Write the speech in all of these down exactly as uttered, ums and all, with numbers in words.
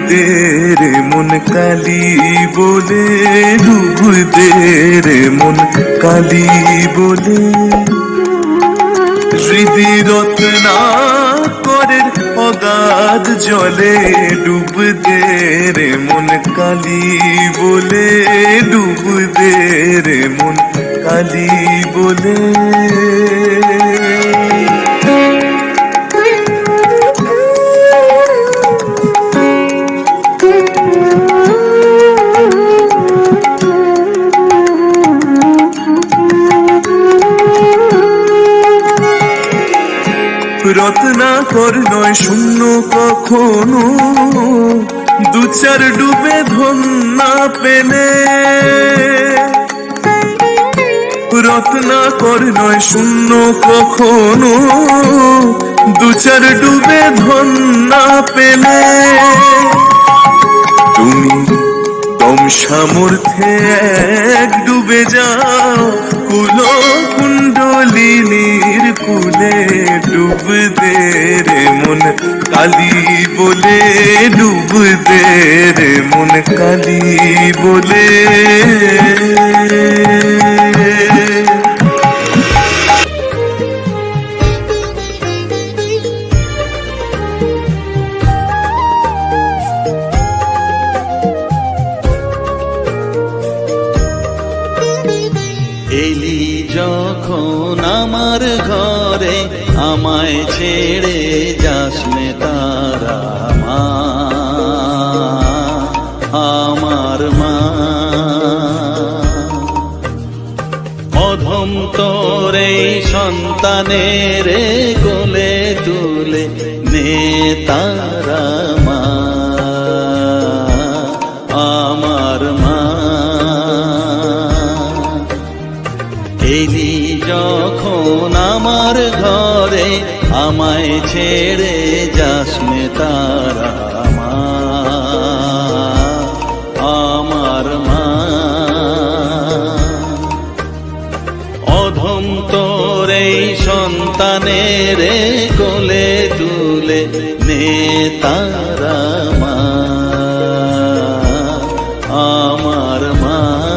দে রে মন কালি বলে, ডুব দে রে মন কালি বলে। হৃদি রত্নাকরের অগাধ জলে ডুব দে রে মন কালি বলে, ডুব দে রে মন কালি বলে। রত্নাকর নয় শূন্য কখনো, দু চার ডুবে ধন না পেলে। রত্নাকর নয় শূন্য কখনো, দু চার ডুবে ধন না পেলে। তুমি দম সামর্থ্যে এক ডুবে যাও, কুল কুণ্ডলিনীর কুলে ডুব দে রে মন কালি বলে, ডুব দে রে মন কালি বলে। এলি যখন আমার ঘরে, আমায় ছেড়ে যাস নে তারা মা, আমার মা। অধম তোর এই সন্তানের কোলে তুলে নে তারা মা, আমার মা। এলি যখন আমার ঘরে, আমায় ছেড়ে যাস নে তারা মা, আমার মা। অধম তোর এই সন্তানের কোলে তুলে নে তারা মা, আমার মা।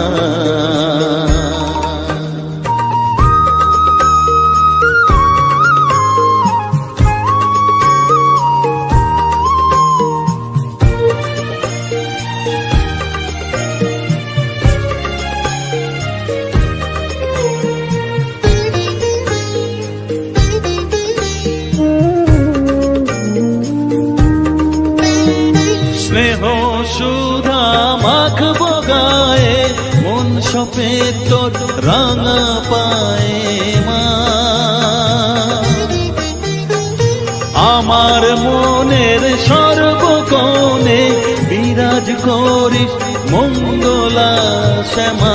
স্নেহ সুধা মাখবো গায়ে, মন সপে তোর রাঙা পায়ে মা। আমার মনের সর্বকোণে বিরাজ করিস মঙ্গলা শ্যামা।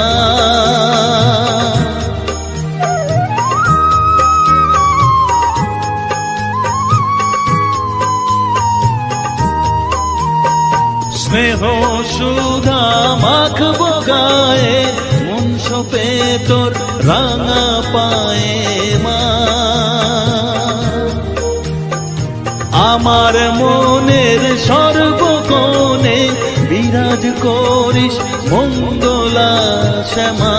স্নেহ সুধা মাখবো গায়ে, মন সপে তোর রাঙা পায়ে মা। আমার মনের সর্বকোণে বিরাজ করিস মঙ্গলা শ্যামা।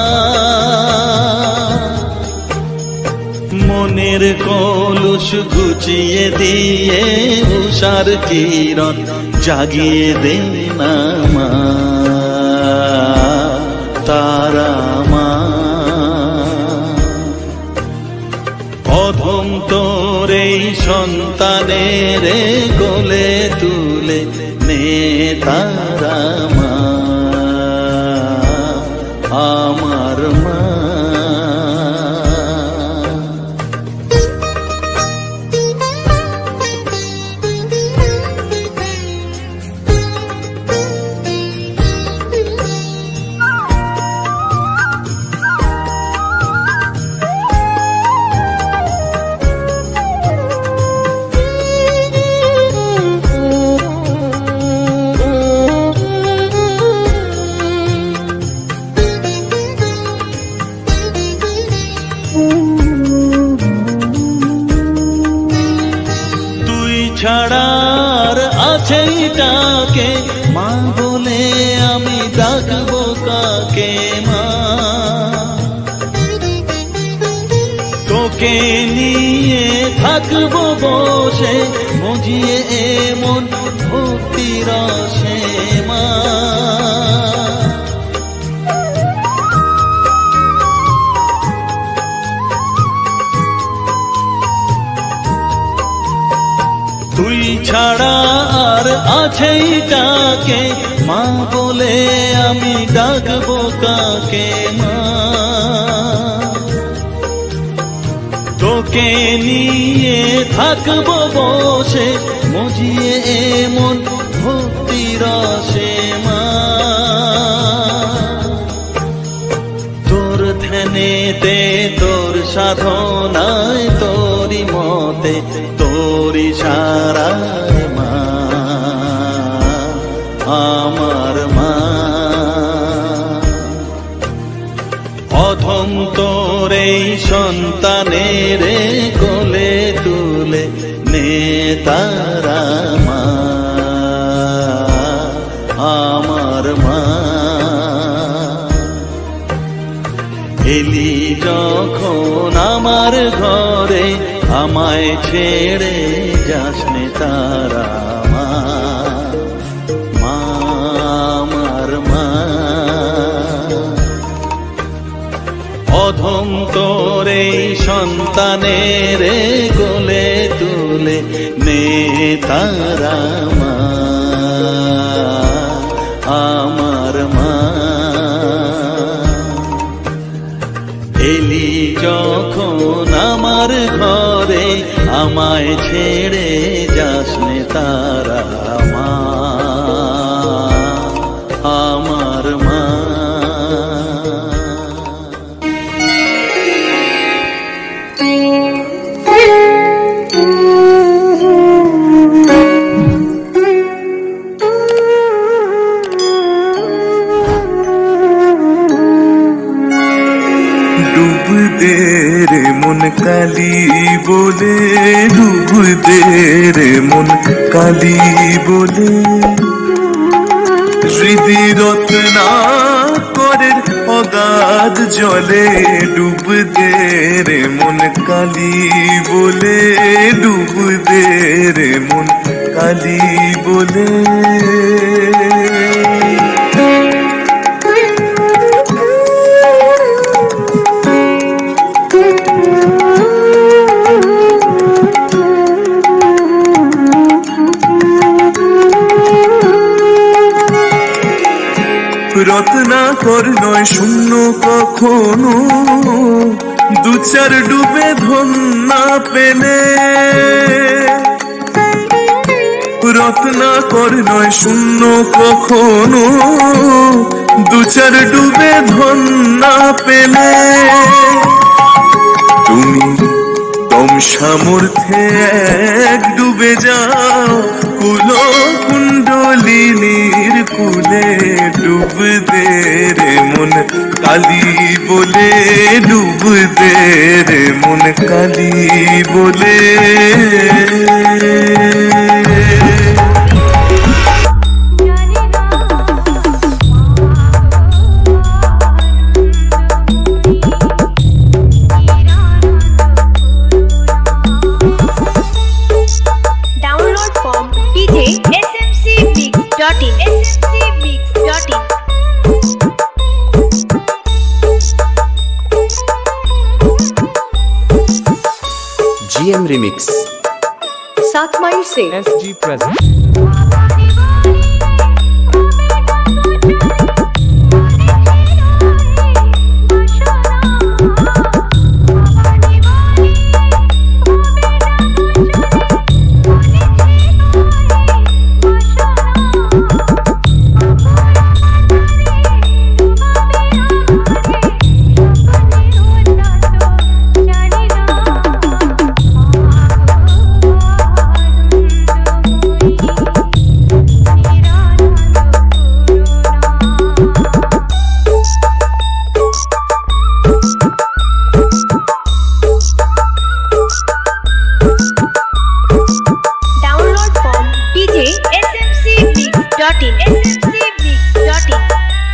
মনের কলুষ ঘুচিয়ে দিয়ে উষার কিরণ জাগিয়ে দে না মা, তারা মা। অধম তোর এই সন্তানের কোলে তুলে নে তারা মা, আমার মা। আছেই ডাকে মা বলে আমি ডাকবো কাকে মা তোকে নিয়ে থাকবো বসে মজিয়ে এমন ভক্তি রসে মা তুই ছাড়া আর আছেই ডাকে মা বলে আমি ডাকবো কাকে মা তোকে নিয়ে থাকবো বসে মজিয়ে এমন ভক্তি রসে মা তোর ধ্যানেতে তোর সাধনায় তোরি মতে তোরি সারায় মা আমার মা অধম তোর এই সন্তানের কোলে তুলে নে তারা মা আমার মা এলি যখন আমার ঘরে আমায় ছেড়ে যাস নে তারা মা মা আমার মা অধম তোর এই সন্তানের কোলে তুলে নে তারা মা আমার মা এলি যখন আমার ঘরে আমায় ছেড়ে যাস নে তারা মা আমার মা ডুব দে রে মন কালি বলে ডুব দে রে মন কালি বলে হৃদি রত্না করের অগাধ জলে ডুব দে রে মন কালি বলে ডুব দে রে মন কালি বলে রত্নাকর নয় শূন্য কখনো দু চার ডুবে ধন না পেলে রত্নাকর নয় শূন্য কখনো দু চার ডুবে ধন না পেলে তুমি কম সামর্থ্যে এক ডুবে যাও কুল কুণ্ডলিনীর কুলে ডুব দে রে মন কালি বলে ডুব দে রে মন কালি বলে जी एम रिमिक्स सात माइल से S G present Thank you. dot in s m c mix dot in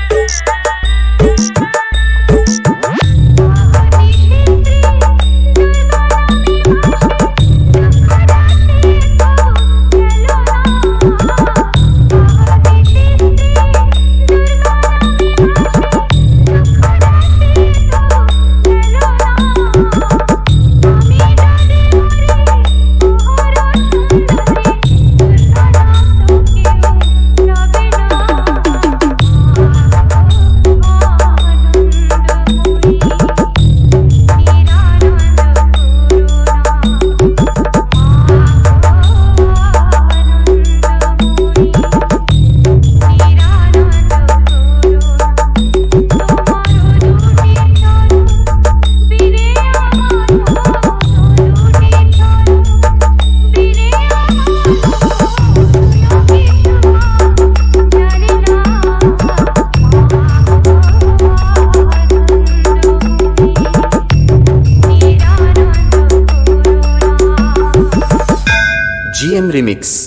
G M Remix.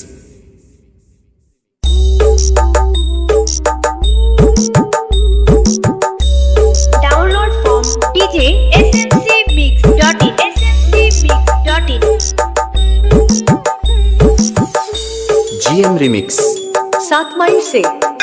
Download from d j s m c mix dot in s m c mix dot in G M Remix. सात mile से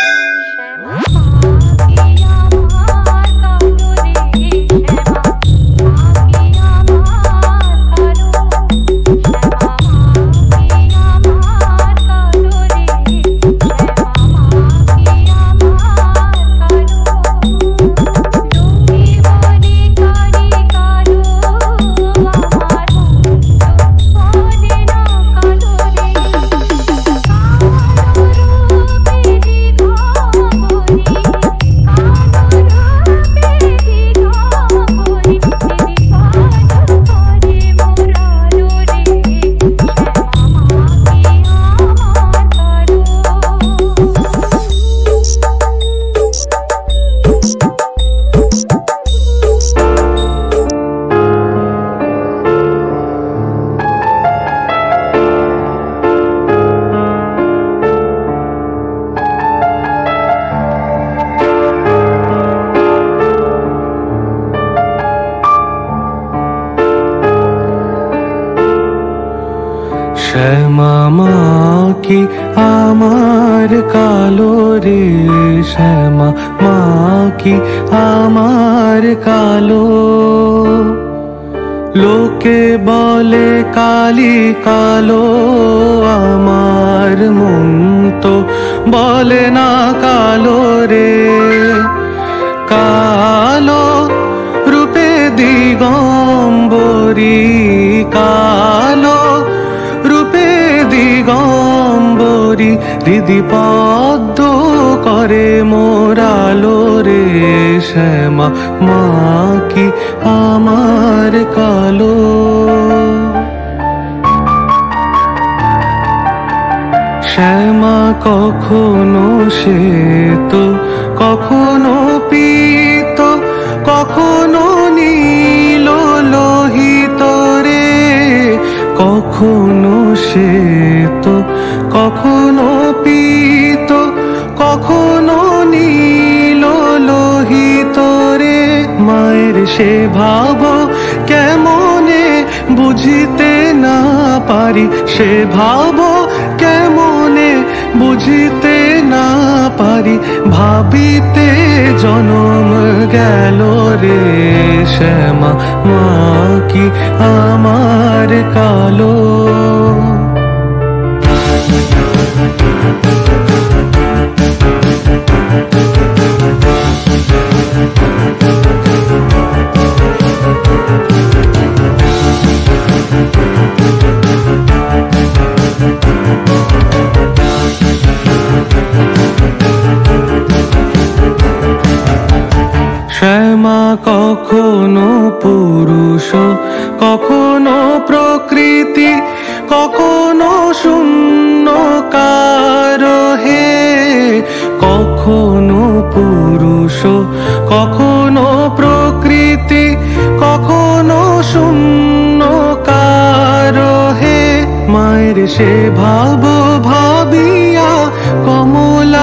শ্যামা মা কি আমার কালো রে, শ্যামা মা কি আমার কালো। লোকে বলে কালি কালো, আমার মন তো বলে না কালো রে। কালো রূপে দিগম্বরী, কালো রূপে দিগম্বরী, হৃদি পদ্ম করে মোরালো রে। শ্যামা মা কি আমার কালো। শ্যামা কখনো শ্বেত, কখনো পীত, কখনো নীল লোহিত রে। কখনো শ্বেত, কখনো পীত, কখনো নীল লোহিত রে। মায়ের সে ভাব কেমনে বুঝিতে না পারি, সে ভাব কেমনে বুঝিতে না পারি। ভাবিতে জনম গেল রে। শ্যামা মা কি আমার কালো। শ্যামা কখনো পুরুষ, কখনো প্রকৃতি, কখনো শূন্যকার হে। কখনো পুরুষ, কখনো প্রকৃতি, কখনো শূন্যকার হে। মায়ের সে ভাব ভাবিয়া কমলা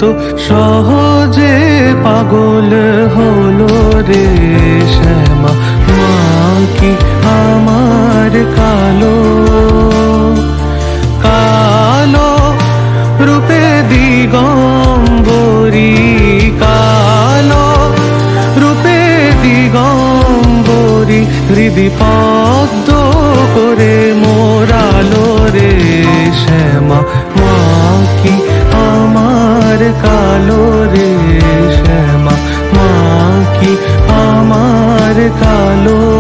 সহজে পাগল হলো রে শ্যামা, মা কি আমার কালো কালো রূপে দিগম্বরী, কালো রূপে দিগম্বরী, হৃদি পদ্ম করে মোরালো রে শ্যামা, মা কি আমার কালো রে শ্যামা, মা কি আমার কালো।